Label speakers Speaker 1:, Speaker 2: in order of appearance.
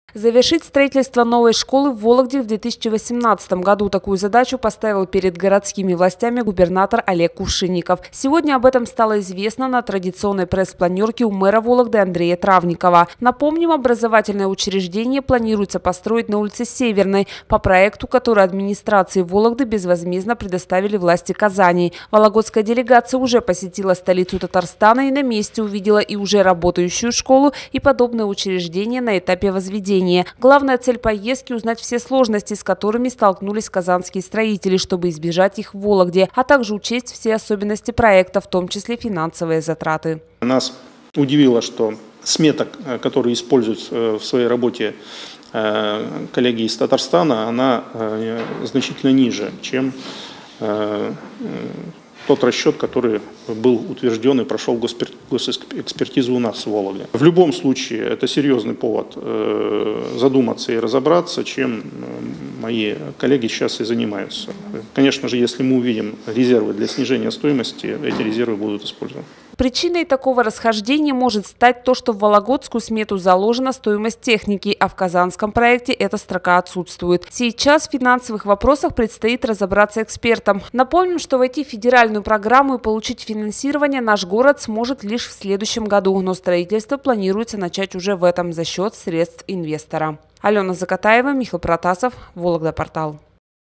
Speaker 1: Завершить строительство новой школы в Вологде в 2018 году. Такую задачу поставил перед городскими властями губернатор Олег Кувшинников. Сегодня об этом стало известно на традиционной пресс-планерке у мэра Вологды Андрея Травникова. Напомним, образовательное учреждение планируется построить на улице Северной по проекту, который администрации Вологды безвозмездно предоставили власти Казани. Вологодская делегация уже посетила столицу Татарстана и на месте увидела и уже работающую школу, и подобное учреждение на этапе возведения. Главная цель поездки – узнать все сложности, с которыми столкнулись казанские строители, чтобы избежать их в Вологде, а также учесть все особенности проекта, в том числе финансовые затраты.
Speaker 2: Нас удивило, что смета, которую используют в своей работе коллеги из Татарстана, она значительно ниже, чем тот расчет, который был утвержден и прошел госэкспертизу у нас в Вологде. В любом случае, это серьезный повод задуматься и разобраться, чем мои коллеги сейчас и занимаются. Конечно же, если мы увидим резервы для снижения стоимости, эти резервы будут использованы.
Speaker 1: Причиной такого расхождения может стать то, что в вологодскую смету заложена стоимость техники, а в казанском проекте эта строка отсутствует. Сейчас в финансовых вопросах предстоит разобраться экспертам. Напомним, что войти в федеральную программу и получить финансирование наш город сможет лишь в следующем году, но строительство планируется начать уже в этом за счет средств инвестора. Алена Закатаева, Михаил Протасов, Вологда Портал.